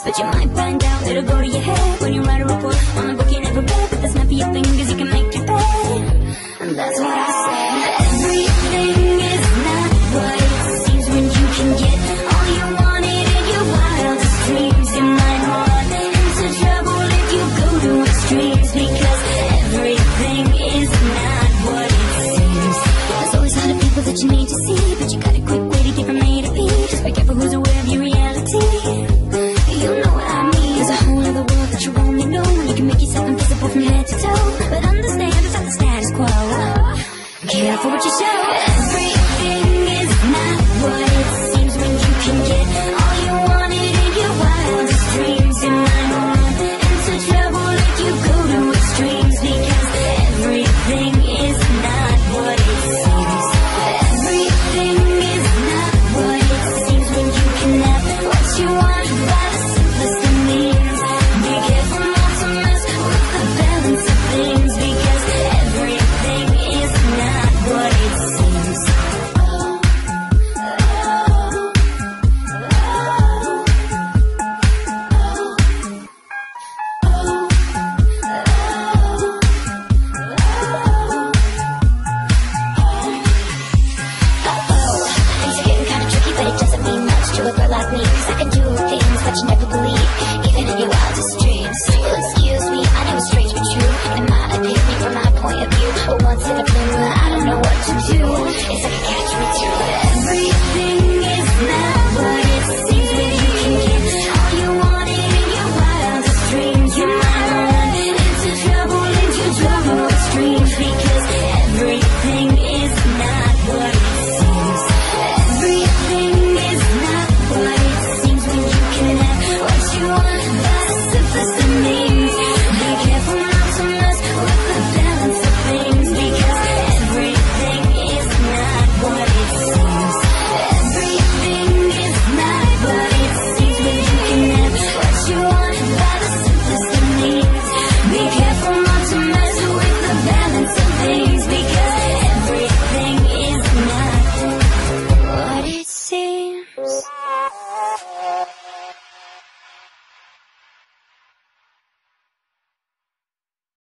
But you might find out it'll go to your head when you write a report on the book you never read. But that's not for your fingers, you can make it bad. And that's what I said. Everything is not what it seems when you can get all you wanted in your wildest dreams. You might run into trouble if you go to extremes, because everything is not what it seems. There's always a lot of people that you need to see, but you got a quick way to get from A to B. Just be careful who's aware of your reality. You know what I mean. There's a whole other world that you only know. You can make yourself invisible from head to toe, but understand it's not the status quo. Careful what you show. Everything is not what it seems when you can get all you wanted in your wildest dreams. You might run into trouble if you go to extremes, because everything is not what it seems. Everything is not what it seems when you can have what you want by the simplest of means. Be careful not to mess with the balance of things, because everything is not what it seems. Things are getting kinda tricky, but it doesn't mean much to a girl like me, 'cause I can do things that you never believe, even in your wildest dreams.